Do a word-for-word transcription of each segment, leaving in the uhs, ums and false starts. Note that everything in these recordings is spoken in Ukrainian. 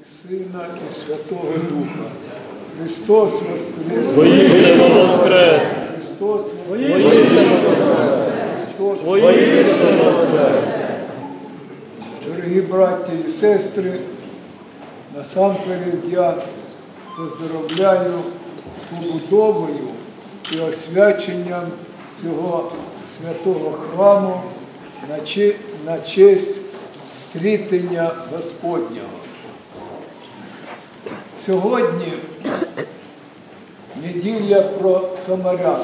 Сина і Святого Духа. Христос воскрес! Воістину воскрес! Христос Воістину воскрес! Христос Воістину воскрес! Дорогі браті і сестри, насамперед я поздоровляю з побудовою і освяченням цього святого храму на че- на честь стрітення Господнього. Сьогодні неділя про самарян.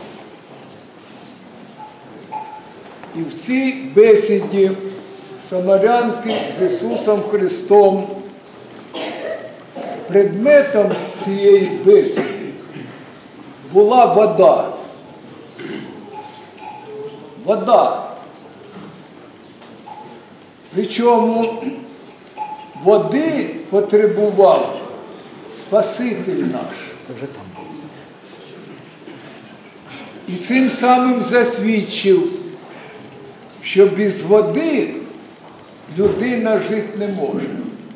І в цій бесіді самарянки з Ісусом Христом предметом цієї бесіди була вода. Вода. Причому води потребував Спаситель наш. І цим самим засвідчив, що без води людина жити не може.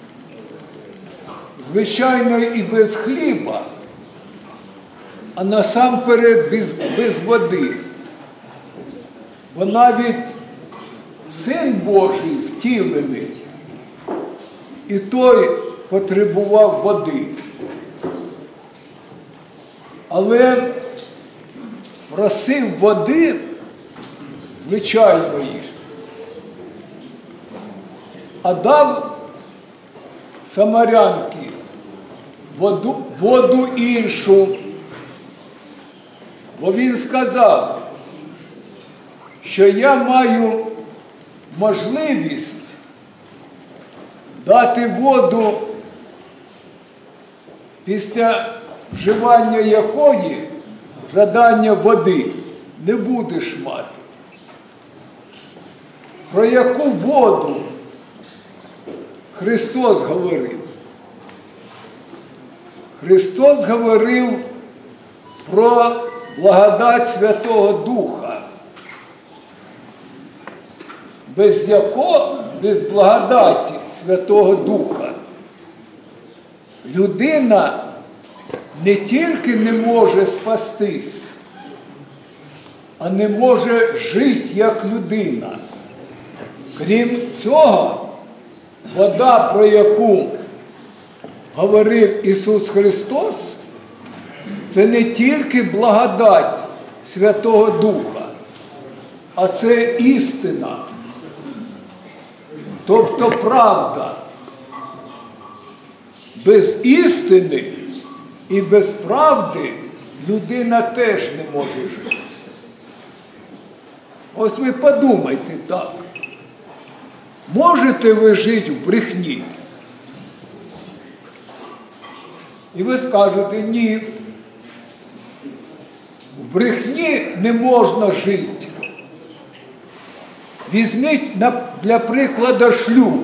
Звичайно, і без хліба, а насамперед без, без води. Бо навіть Син Божий втілений, і той потребував води. Але просив води звичайної, а дав самарянки воду, воду іншу. Бо він сказав, що я маю можливість дати воду, після вживання якої жадання води не будеш мати. Про яку воду Христос говорив? Христос говорив про благодать Святого Духа, без якого, без благодаті Святого Духа людина не тільки не може спастись, а не може жити як людина. Крім цього, вода, про яку говорив Ісус Христос, це не тільки благодать Святого Духа, а це істина, тобто правда. Без істини і без правди людина теж не може жити. Ось ви подумайте так. Можете ви жити в брехні? І ви скажете, ні, в брехні не можна жити. Візьміть для прикладу шлюб.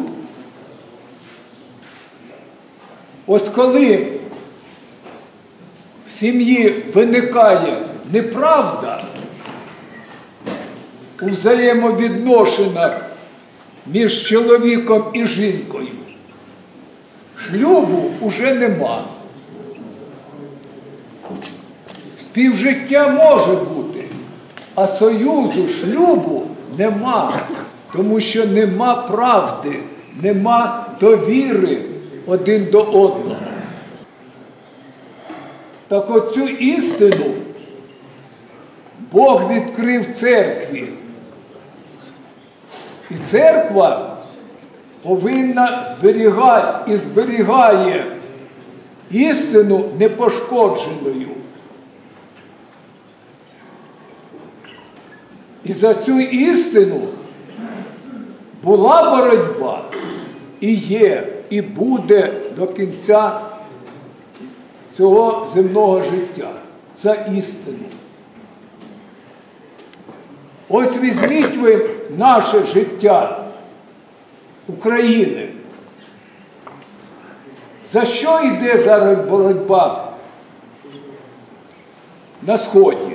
Ось коли в сім'ї виникає неправда у взаємовідношеннях між чоловіком і жінкою, шлюбу уже нема. Співжиття може бути, а союзу, шлюбу нема, тому що нема правди, нема довіри один до одного. Так оцю істину Бог відкрив церкві. І церква повинна зберігати і зберігає істину непошкодженою. І за цю істину була боротьба, і є, і буде до кінця цього земного життя. За істину. Ось візьміть ви наше життя України. За що йде зараз боротьба на Сході?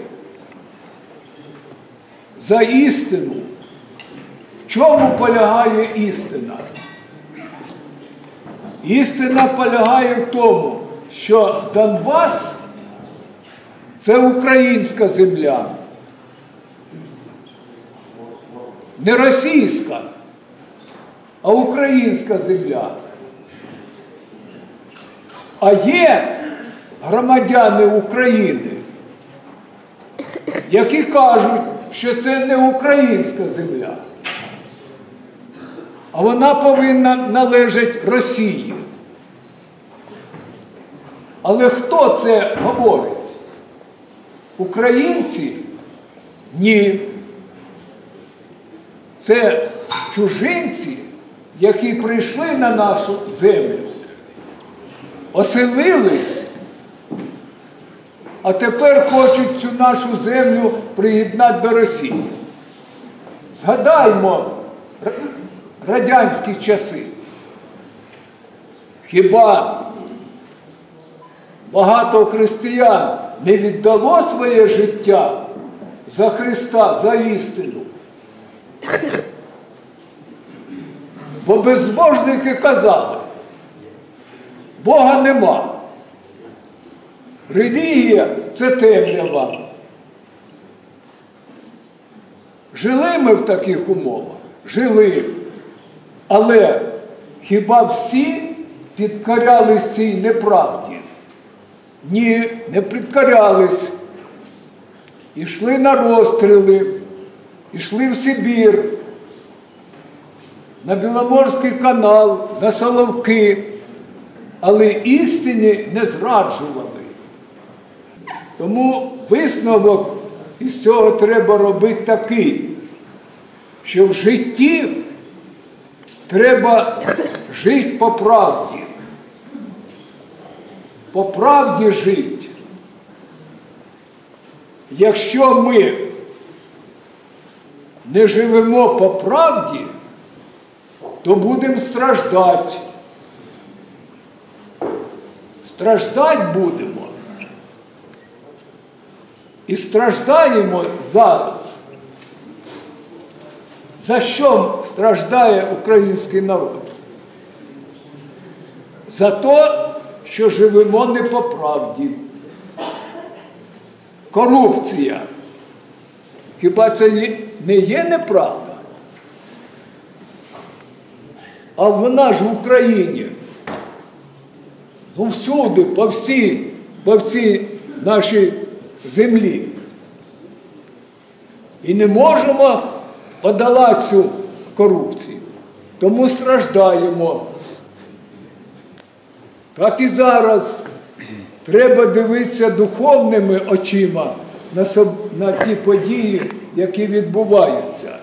За істину. В чому полягає істина? Істина полягає в тому, що Донбас – це українська земля, не російська, а українська земля. А є громадяни України, які кажуть, що це не українська земля, а вона повинна належати Росії. Але хто це говорить? Українці? Ні. Це чужинці, які прийшли на нашу землю, оселились, а тепер хочуть цю нашу землю приєднати до Росії. Згадаймо радянські часи. Хіба багато християн не віддало своє життя за Христа, за істину? Бо безбожники казали, Бога нема. Релігія – це темрява. Жили ми в таких умовах? Жили. Але хіба всі підкорялись цій неправді? Ні, не підкорялись. Ішли на розстріли, ішли в Сибір, на Біломорський канал, на Соловки, але істині не зраджували. Тому висновок із цього треба робити такий, що в житті треба жити по правді. По правді жити. Якщо ми не живемо по правді, то будемо страждати. Страждати будемо. І страждаємо зараз. За що страждає український народ? За те, що живемо не по правді. Корупція. Хіба це не є неправда? А вона ж в Україні. Ну всюди, по всій, по всій нашій землі. І не можемо подолати цю корупцію. Тому страждаємо. Так і зараз треба дивитися духовними очима на, соб... на ті події, які відбуваються.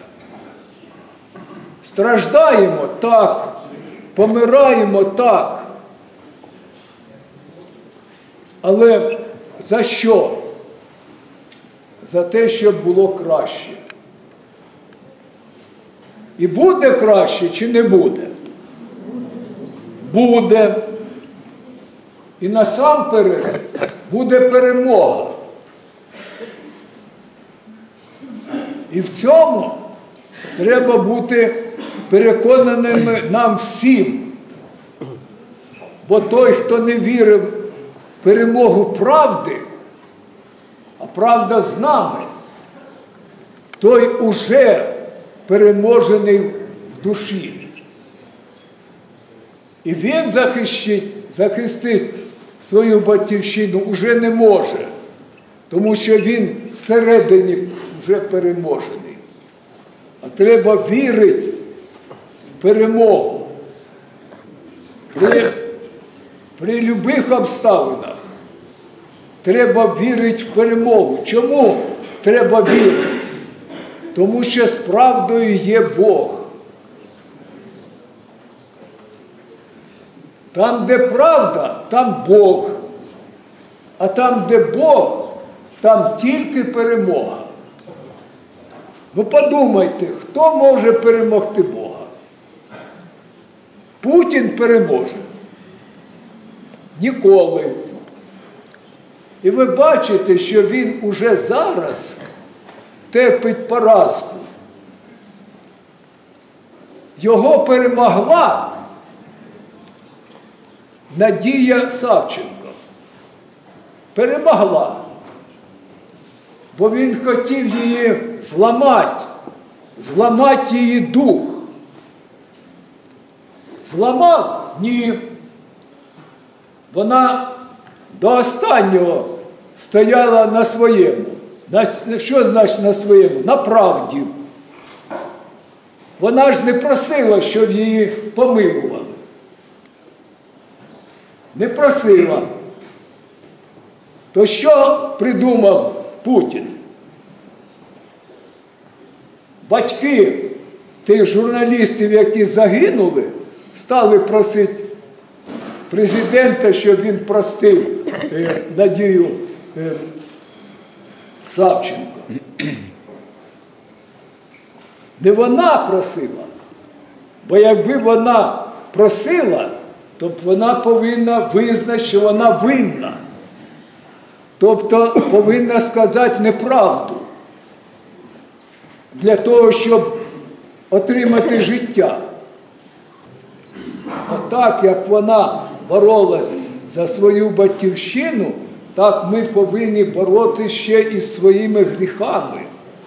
Страждаємо так, помираємо так. Але за що? За те, щоб було краще. І буде краще, чи не буде? Буде. І насамперед буде перемога. І в цьому треба бути переконаними нам всім. Бо той, хто не вірив в перемогу правди, а правда з нами, той уже переможений в душі. І він захистить, захистить свою батьківщину уже не може, тому що він всередині вже переможений. А треба вірити в перемогу. При, при любих обставинах треба вірити в перемогу. Чому треба вірити? Тому що з правдою є Бог. Там, де правда, там Бог. А там, де Бог, там тільки перемога. Ну подумайте, хто може перемогти Бога? Путін переможе? Ніколи. І ви бачите, що він уже зараз терпить поразку. Його перемогла Надія Савченко перемогла, бо він хотів її зламати, зламати її дух. Зламав? Ні. Вона до останнього стояла на своєму. На, що значить на своєму? На правді. Вона ж не просила, щоб її помилували. Не просила. То що придумав Путін? Батьки тих журналістів, які загинули, стали просити президента, щоб він простив е, Надію е, Савченко. Не вона просила, бо якби вона просила, то б вона повинна визнати, що вона винна. Тобто повинна сказати неправду для того, щоб отримати життя. Отак, як вона боролась за свою батьківщину, так ми повинні боротися ще і з своїми гріхами.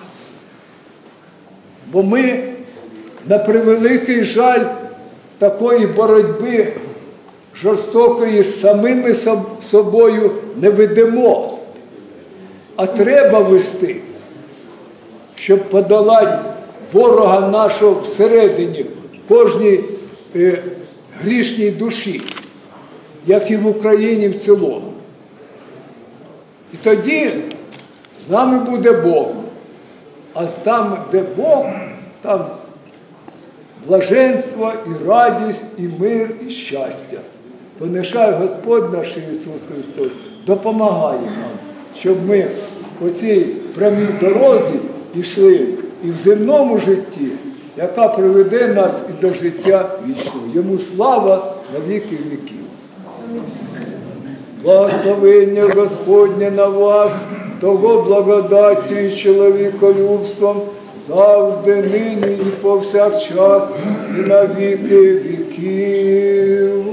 Бо ми, на превеликий жаль, такої боротьби жорстокої з самими собою не ведемо. А треба вести, щоб подолати ворога нашого всередині, в кожній е, грішній душі, як і в Україні в цілому. І тоді з нами буде Бог. А там, де Бог, там блаженство, і радість, і мир, і щастя. То нехай Господь наш Ісус Христос допомагає нам, щоб ми по цій прямій дорозі йшли і в земному житті, яка приведе нас і до життя вічного. Йому слава на віки віків. Благословення Господнє на вас, того благодаттю і чоловіколюбством, завжди, нині і повсякчас, і на віки віків.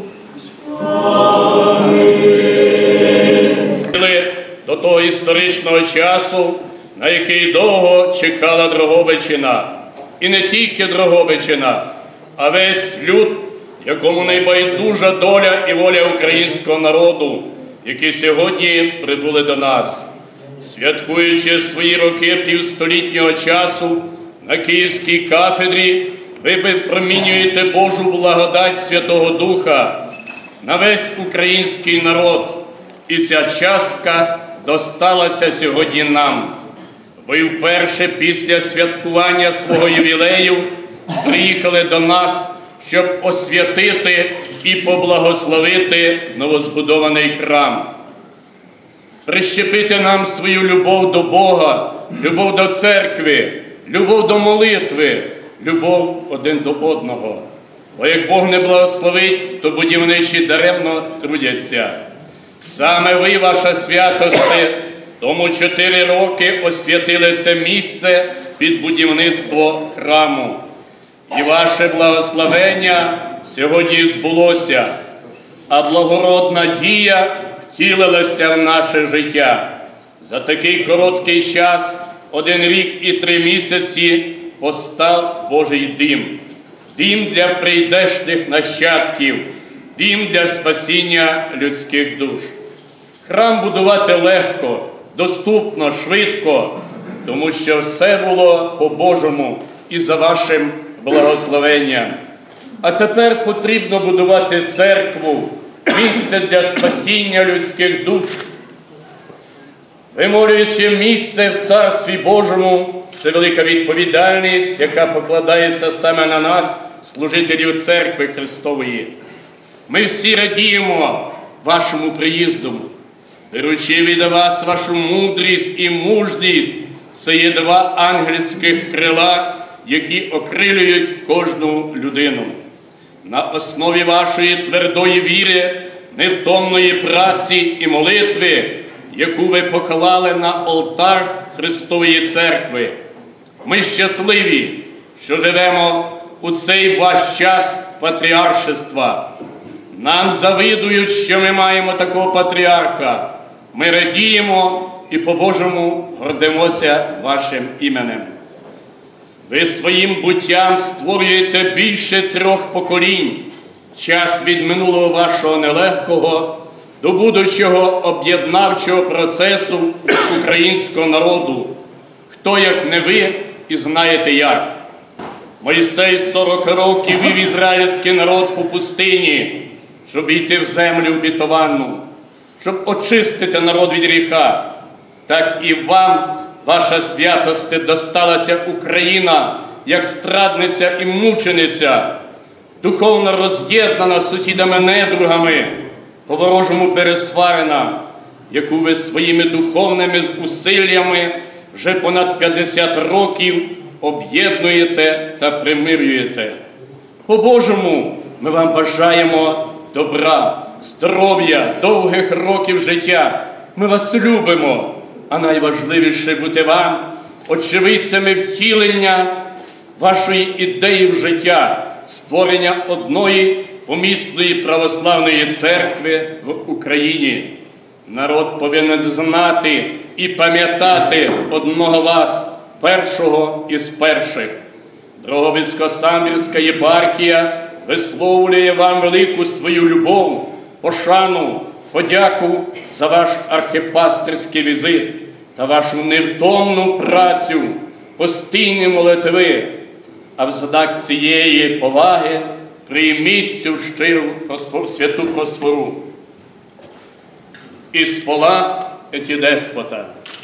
До того історичного часу, на який довго чекала Дрогобичина. І не тільки Дрогобичина, а весь люд, якому найбайдужа доля і воля українського народу, які сьогодні прибули до нас. Святкуючи свої роки півстолітнього часу на Київській кафедрі, ви випромінюєте Божу благодать Святого Духа на весь український народ. І ця частка досталася сьогодні нам. Ви вперше після святкування свого ювілею приїхали до нас, щоб освятити і поблагословити новозбудований храм. Прищепити нам свою любов до Бога, любов до церкви, любов до молитви, любов один до одного. Бо як Бог не благословить, то будівничі даремно трудяться. Саме ви, ваша святосте, тому чотири роки освятили це місце під будівництво храму. І ваше благословення сьогодні збулося, а благородна дія втілилася в наше життя. За такий короткий час, один рік і три місяці, постав Божий дім. Дім для прийдешних нащадків, дім для спасіння людських душ. Храм будувати легко, доступно, швидко, тому що все було по-Божому і за вашим благословенням. А тепер потрібно будувати церкву, місце для спасіння людських душ. Вимолюючи місце в Царстві Божому, це велика відповідальність, яка покладається саме на нас, служителів Церкви Христової. Ми всі радіємо вашому приїзду, беручи від вас вашу мудрість і мужність. Це є два ангельських крила, які окрилюють кожну людину. На основі вашої твердої віри, невтомної праці і молитви, яку ви поклали на олтар Христової Церкви. Ми щасливі, що живемо у цей ваш час патріаршества. Нам завидують, що ми маємо такого патріарха. Ми радіємо і по-Божому гордимося вашим іменем. Ви своїм буттям створюєте більше трьох поколінь, час від минулого вашого нелегкого до будущого об'єднавчого процесу українського народу. Хто, як не ви, і знаєте як. Мойсей сорок років вів ізраїльський народ по пустині, щоб йти в землю обітовану, щоб очистити народ від гріха. Так і вам, ваша святосте, досталася Україна, як страдниця і мучениця, духовно роз'єднана з сусідами-недругами, по-ворожому пересварена, яку ви своїми духовними зусиллями вже понад п'ятдесят років об'єднуєте та примирюєте. По-Божому ми вам бажаємо добра, здоров'я, довгих років життя. Ми вас любимо, а найважливіше бути вам очевидцями втілення вашої ідеї в життя, створення одної помісної православної церкви в Україні. Народ повинен знати і пам'ятати одного вас, першого із перших. Дрогобицько-Самбірська єпархія висловлює вам велику свою любов, пошану, подяку за ваш архипастерський візит та вашу невтомну працю, постійні молитви. А в знак цієї поваги прийміть цю щиру святу просфору. Із пола еті деспота.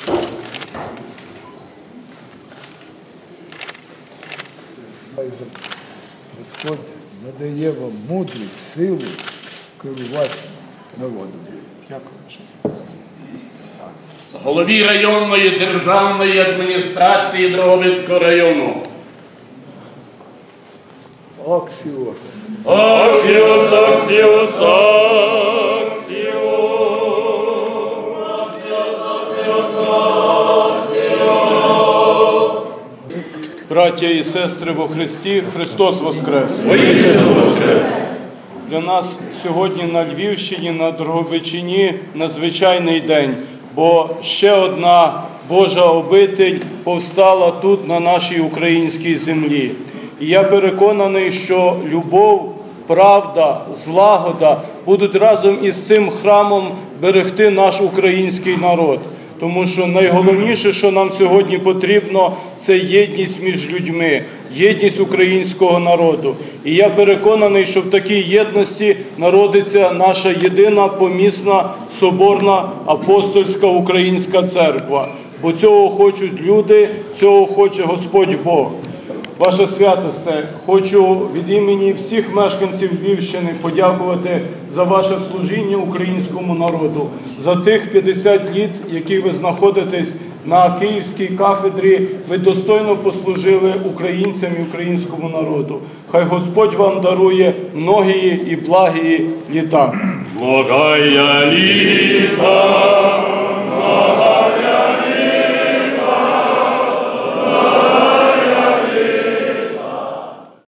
Господь надає вам мудрість, силу керувати народом. Дякую, ваше святосте. Голові районної державної адміністрації Дрогобицького району. Аксіос. Аксіос, аксіос, аксіос. Браття і сестри во Христі, Христос Воскрес! Воістину воскрес! Для нас сьогодні на Львівщині, на Дрогобичині надзвичайний день, бо ще одна Божа обитель повстала тут, на нашій українській землі. І я переконаний, що любов, правда, злагода будуть разом із цим храмом берегти наш український народ. Тому що найголовніше, що нам сьогодні потрібно, це єдність між людьми, єдність українського народу. І я переконаний, що в такій єдності народиться наша єдина помісна соборна апостольська українська церква. Бо цього хочуть люди, цього хоче Господь Бог. Ваша святосте, хочу від імені всіх мешканців Львівщини подякувати за ваше служіння українському народу, за тих п'ятдесят літ, які ви знаходитесь на Київській кафедрі, ви достойно послужили українцям і українському народу. Хай Господь вам дарує многії і благії літа. Благая літа,